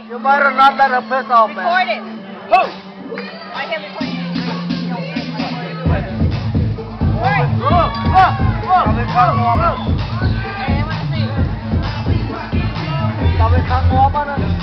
You better not let her piss off, man. Record it. Who? I can record it. Tao bị khăn ngó mà nó.